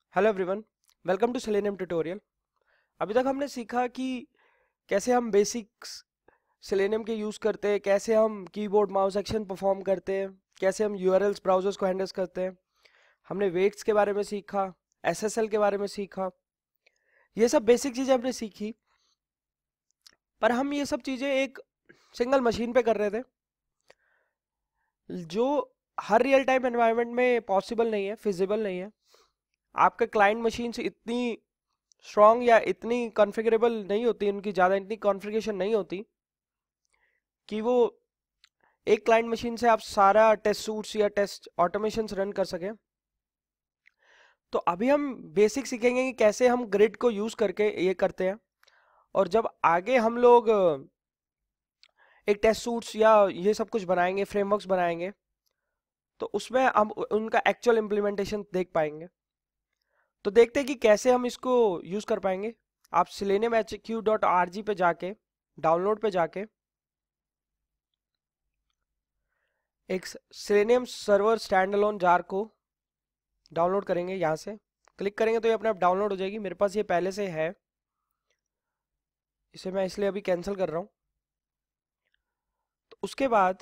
Hello everyone, welcome to Selenium tutorial. अभी तक हमने सीखा कि कैसे हम बेसिक्स सेलेनियम के यूज़ करते हैं, कैसे हम कीबोर्ड माउस एक्शन परफॉर्म करते हैं, कैसे हम यूआरएल्स ब्राउजर्स को हैंडल करते हैं। हमने वेट्स के बारे में सीखा, एसएसएल के बारे में सीखा। ये सब बेसिक चीज़ें हमने सीखी, पर हम ये सब चीज़ें एक सिंगल मशीन पे कर रहे थे, जो हर रियल टाइम एनवायरनमेंट में पॉसिबल नहीं है, फिजिबल नहीं है। आपके क्लाइंट मशीन से इतनी स्ट्रॉन्ग या इतनी कॉन्फ़िगरेबल नहीं होती, उनकी ज़्यादा इतनी कॉन्फ़िगरेशन नहीं होती कि वो एक क्लाइंट मशीन से आप सारा टेस्ट सूट्स या टेस्ट ऑटोमेशंस रन कर सकें। तो अभी हम बेसिक सीखेंगे कि कैसे हम ग्रिड को यूज़ करके ये करते हैं, और जब आगे हम लोग एक टेस्ट सूट्स या ये सब कुछ बनाएंगे, फ्रेमवर्क्स बनाएंगे, तो उसमें हम उनका एक्चुअल इम्प्लीमेंटेशन देख पाएंगे। तो देखते हैं कि कैसे हम इसको यूज़ कर पाएंगे। आप seleniumhq.org पे जाके, डाउनलोड पे जाके एक Selenium server stand alone jar को डाउनलोड करेंगे। यहाँ से क्लिक करेंगे तो ये अपने आप डाउनलोड हो जाएगी। मेरे पास ये पहले से है, इसे मैं इसलिए अभी कैंसिल कर रहा हूँ। तो उसके बाद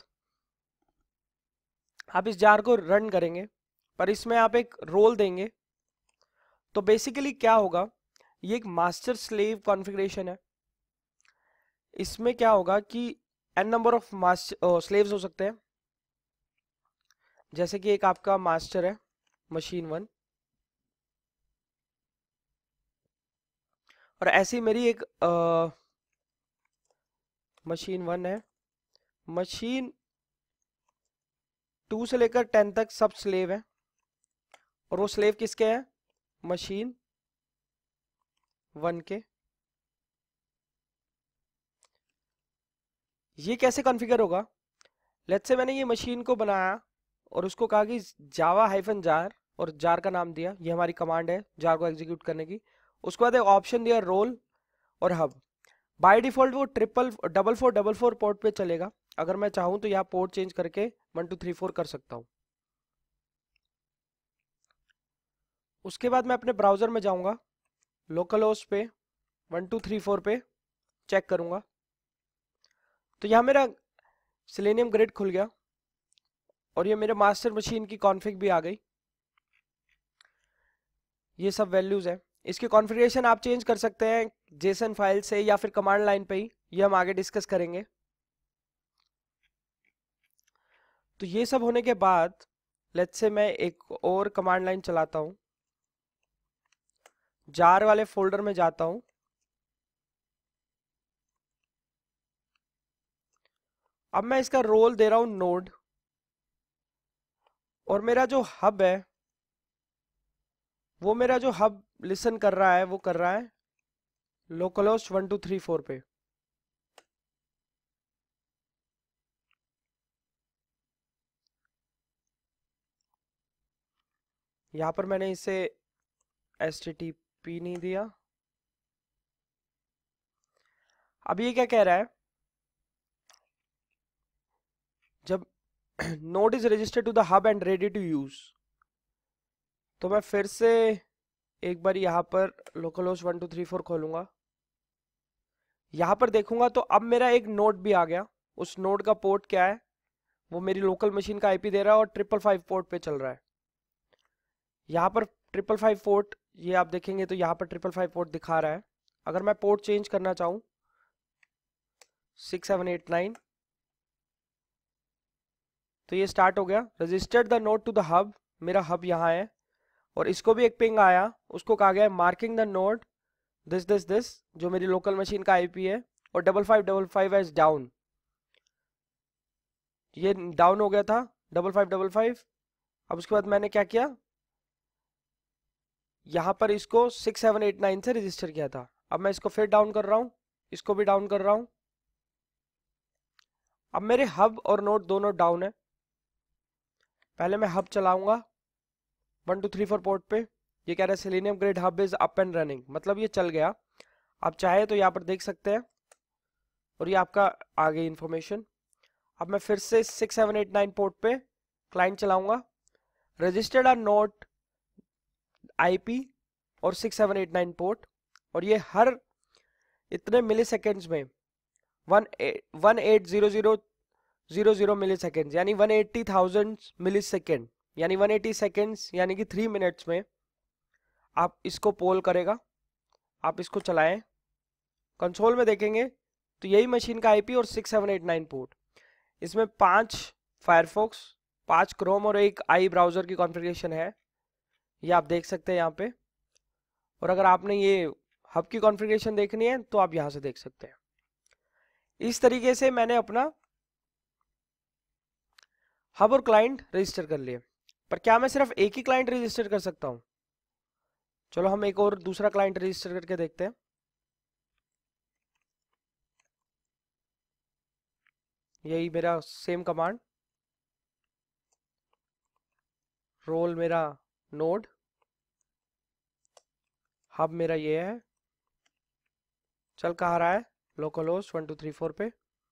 आप इस जार को रन करेंगे, पर इसमें आप एक रोल देंगे। तो बेसिकली क्या होगा, ये एक मास्टर स्लेव कॉन्फ़िगरेशन है। इसमें क्या होगा कि n number of master slaves हो सकते हैं। जैसे कि एक आपका मास्टर है मशीन 1, और ऐसी मेरी एक मशीन 1 है। मशीन 2 से लेकर 10 तक सब स्लेव हैं, और वो स्लेव किसके हैं? मशीन 1 के। ये कैसे कॉन्फ़िगर होगा? लेट्स से मैंने ये मशीन को बनाया और उसको कहा कि जावा हाइफन जार, और जार का नाम दिया, ये हमारी कमांड है जार को एग्जीक्यूट करने की। उसके बाद एक ऑप्शन दिया रोल और हब। बाय डिफॉल्ट वो डबल फोर पोर्ट पे चलेगा। अगर मैं चाहूँ तो यहाँ पोर्ट चेंज करके 1234 कर सकता हूँ। उसके बाद मैं अपने ब्राउज़र में जाऊँगा, लोकल होस्ट पे 1234 पे चेक करूँगा, तो यहाँ मेरा सेलेनियम ग्रिड खुल गया और ये मेरे मास्टर मशीन की कॉन्फ़िग भी आ गई। ये सब वैल्यूज़ है। इसकी कॉन्फ़िगरेशन आप चेंज कर सकते हैं जेसन फाइल से या फिर कमांड लाइन पे ही, ये हम आगे डिस्कस करेंगे। तो ये सब होने के बाद लेट्स से मैं एक और कमांड लाइन चलाता हूँ, जार वाले फोल्डर में जाता हूँ, अब मैं इसका रोल दे रहा हूँ नोड, और मेरा जो हब है, वो मेरा जो हब लिसन कर रहा है वो कर रहा है लोकलहोस्ट 1234 पे। यहाँ पर मैंने इसे HTTP नहीं दिया। अब ये क्या कह रहा है, जब node is registered to the hub and ready to use, तो मैं फिर से एक बार यहाँ पर लोकलहोस्ट 1234 खोलूंगा। यहाँ पर देखूंगा तो अब मेरा एक नोड भी आ गया। उस नोड का पोर्ट क्या है, वो मेरी लोकल मशीन का आईपी दे रहा है और 555 पोर्ट पे चल रहा है। यहाँ पर 555 पोर्ट, ये आप देखेंगे तो यहाँ पर 555 पोर्ट दिखा रहा है। अगर मैं पोर्ट चेंज करना चाहूँ 6789, तो ये स्टार्ट हो गया। Registered the node to the hub, मेरा हब यहाँ है, और इसको भी एक पिंग आया, उसको कहा गया मार्किंग द नोड दिस जो मेरी लोकल मशीन का आईपी है, और 5555 एज डाउन, ये डाउन हो गया था 5555। अब उसके बाद मैंने क्या किया, यहाँ पर इसको 6789 से रजिस्टर किया था। अब मैं इसको फिर डाउन कर रहा हूँ, इसको भी डाउन कर रहा हूँ। अब मेरे हब और नोड दोनों डाउन है। पहले मैं हब चलाऊंगा 1234 पोर्ट पे। ये कह रहा है Selenium grid hub is up and running, मतलब ये चल गया। आप चाहे तो यहाँ पर देख सकते हैं, और ये आपका आ गई इंफॉर्मेशन। अब मैं फिर से 6789 पोर्ट पे क्लाइंट चलाऊंगा। रजिस्टर्ड आर नोट आईपी और 6789 पोर्ट, और ये हर इतने मिली सेकेंड्स में 18000 मिली सेकेंड, यानी 180,000 मिली सेकेंड, यानी 180 सेकेंड्स, यानी कि 3 मिनट्स में आप इसको पोल करेगा। आप इसको चलाएं, कंसोल में देखेंगे तो यही मशीन का आईपी और 6789 पोर्ट। इसमें 5 फायरफॉक्स, 5 क्रोम और एक आई ब्राउजर की कॉन्फ़िगरेशन है, ये आप देख सकते हैं यहाँ पे। और अगर आपने ये हब की कॉन्फ़िगरेशन देखनी है तो आप यहाँ से देख सकते हैं। इस तरीके से मैंने अपना हब और क्लाइंट रजिस्टर कर लिए। पर क्या मैं सिर्फ एक ही क्लाइंट रजिस्टर कर सकता हूँ? चलो हम एक और दूसरा क्लाइंट रजिस्टर करके देखते हैं। यही मेरा सेम कमांड, रोल मेरा नोड, हब मेरा ये है, चल कहाँ रहा है, लोकल होस्ट 1234 पे।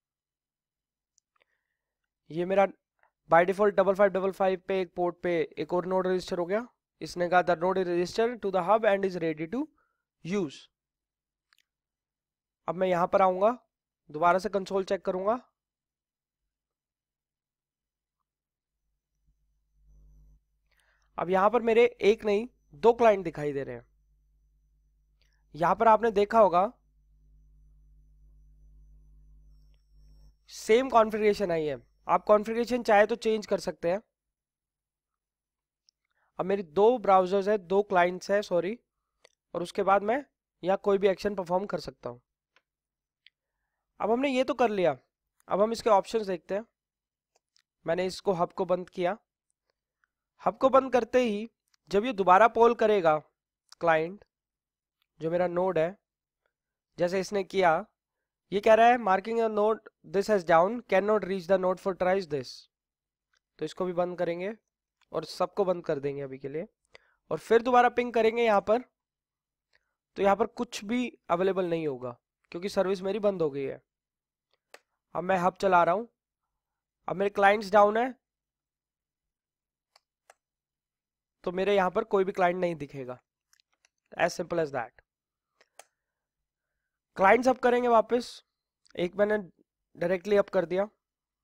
ये मेरा बाय डिफॉल्ट 5555 पे एक पोर्ट पे एक और नोड रजिस्टर हो गया। इसने कहा the node is registered to the hub and is ready to use. अब मैं यहां पर आऊंगा, दोबारा से कंसोल चेक करूंगा। अब यहां पर मेरे एक नहीं 2 क्लाइंट दिखाई दे रहे हैं। यहां पर आपने देखा होगा सेम कॉन्फ़िगरेशन आई है। आप कॉन्फ़िगरेशन चाहे तो चेंज कर सकते हैं। अब मेरी 2 ब्राउजर्स है, 2 क्लाइंट्स है सॉरी, और उसके बाद मैं यहाँ कोई भी एक्शन परफॉर्म कर सकता हूँ। अब हमने ये तो कर लिया, अब हम इसके ऑप्शंस देखते हैं। मैंने इसको हब को बंद किया। हब को बंद करते ही जब ये दोबारा पोल करेगा क्लाइंट, जो मेरा नोड है, जैसे इसने किया, ये कह रहा है marking a node this has down, can not reach the node for tries this. तो इसको भी बंद करेंगे और सबको बंद कर देंगे अभी के लिए, और फिर दोबारा पिंग करेंगे यहाँ पर। तो यहाँ पर कुछ भी अवेलेबल नहीं होगा क्योंकि सर्विस मेरी बंद हो गई है। अब मैं हब चला रहा हूँ, अब मेरे क्लाइंट्स डाउन है तो मेरे यहाँ पर कोई भी क्लाइंट नहीं दिखेगा। As simple as that. Clients up करेंगे वापस, एक मैंने डायरेक्टली अप कर दिया,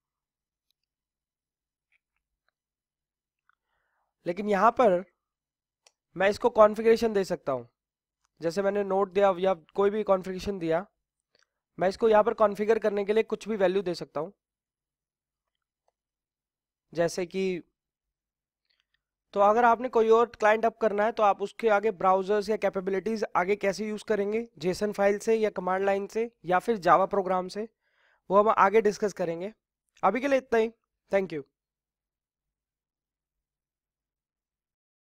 लेकिन यहाँ पर मैं इसको कॉन्फ़िगरेशन दे सकता हूँ। जैसे मैंने नोट दिया या कोई भी कॉन्फ़िगरेशन दिया, मैं इसको यहाँ पर कॉन्फ़िगर करने के लिए कुछ भी वैल्यू दे सकता हूँ। जैसे कि तो अगर आपने कोई और क्लाइंट अप करना है तो आप उसके आगे ब्राउजर्स या कैपेबिलिटीज आगे कैसे यूज करेंगे, जेसन फाइल से या कमांड लाइन से या फिर जावा प्रोग्राम से, वो हम आगे डिस्कस करेंगे। अभी के लिए इतना ही। Thank you.